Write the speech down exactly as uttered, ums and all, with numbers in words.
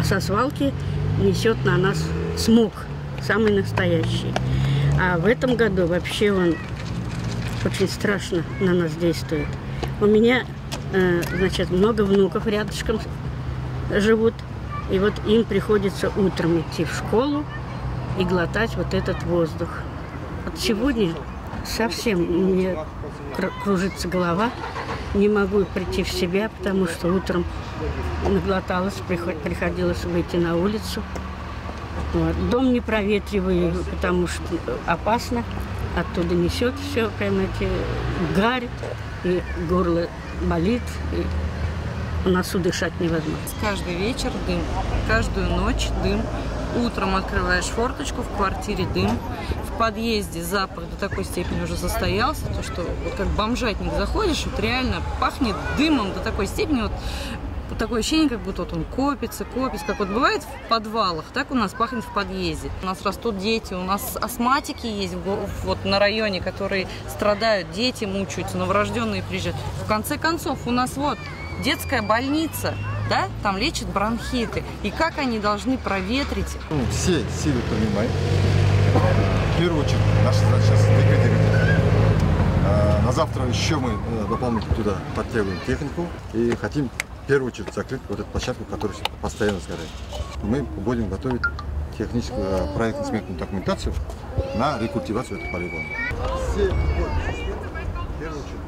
со свалки несет на нас смог, самый настоящий. А в этом году вообще он очень страшно на нас действует. У меня, э, значит, много внуков рядышком живут, и вот им приходится утром идти в школу и глотать вот этот воздух. Вот сегодня совсем мне кружится голова, не могу прийти в себя, потому что утром наглоталась, приходилось выйти на улицу. Вот. Дом не проветриваю, потому что опасно. Оттуда несет все, прямо эти гарь, и горло болит, и носу дышать невозможно. Каждый вечер дым, каждую ночь дым. Утром открываешь форточку, в квартире дым. В подъезде запах до такой степени уже состоялся, то что вот как бомжатник заходишь, вот реально пахнет дымом до такой степени, вот, вот такое ощущение, как будто вот он копится, копится, как вот бывает в подвалах, так у нас пахнет в подъезде. У нас растут дети, у нас астматики есть вот на районе, которые страдают, дети мучаются, новорожденные приезжают. В конце концов, у нас вот детская больница, да, там лечат бронхиты. И как они должны проветрить? Ну, все силы принимаем. В первую очередь, наша задача сейчас ликвидировать. На завтра еще мы дополнительно туда подтягиваем технику и хотим в первую очередь закрыть вот эту площадку, которая постоянно сгорает. Мы будем готовить техническую проектно-сметную документацию на рекультивацию этого полигона. Все, в первую очередь,